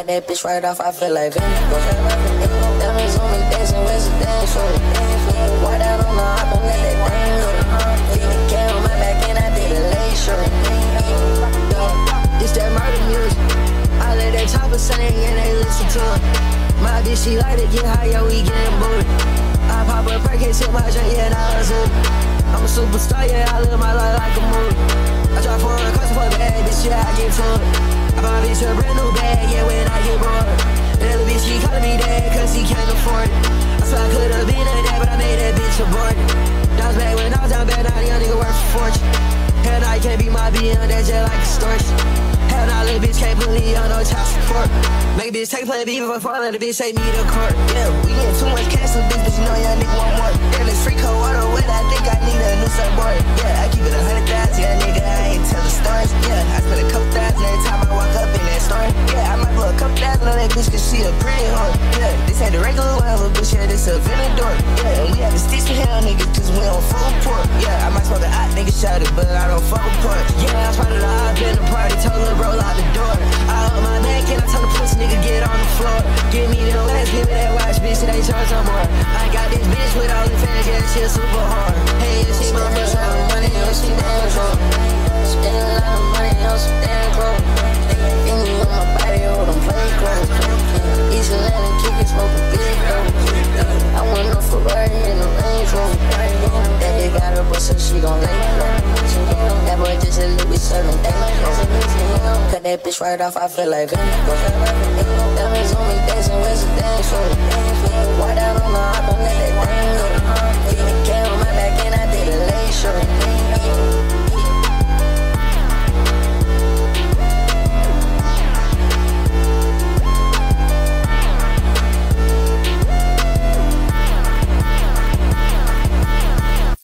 Cut that bitch right off, I feel like Vindigo. Diamonds on me dancing residential. White out on the hop and let that thing go. Keep the can on my back and I did a late show. This that murder music. I let that chopper sing and they listen to it. My bitch, she like to get high, yo, we getting booted. I pop a perk, hit my drink, yeah, now it's it. I'm a superstar, yeah, I live my life like a movie. I drive for a custom for a bag, bitch, yeah, I get to it. I buy a bitch a brand new bag, yeah, when I get bored. And that little bitch, he calling me dad, cause he can't afford it. I swear I could've been a dad, but I made that bitch abort it. That was back when I was down bad, now the young nigga worth a fortune. Hell nah, you can't be my BM, that's just like extortion. Hell nah, little bitch can't put me on no child support. Make a bitch take play beef before I let the bitch take me to court. Yeah, we getting too much cash, so bitch, but you know young nigga want more. Yeah, this free cold water wet, I think I need a new surfboard. Yeah, I keep it 100,000, yeah, nigga, I ain't tellin' stories. Yeah, I spend a couple thousand every time I walk up in that store. Yeah, I might put a couple thousand on that bitch cause she a pretty hoe. Yeah, this ain't the regular one, bitch, yeah, this a Venador. Yeah, and we have the sticks for hell, niggas, cause we on full port. Yeah, I might smoke a hot nigga shot it, but I don't fuck with pork. Yeah, I was part of the hop in the party, told her roll out the door. I up my neck and I told the pussy nigga get on the floor. Give me the last, give me that watch, bitch, it ain't charge no more. I got this bitch with all the fans, yeah, she super hard. Hey, she my first round of money, oh, she damn drunk. Spend a lot of money on some damn clothes. Give me on my body, hold them play clothes. East Atlanta, kick it, smoke a big dope. I want no Ferrari in the Range Rover. That bitch got her, but so she gon' lay low. That boy just a little bit serving day. Cut that bitch right off, I feel like Vindigo.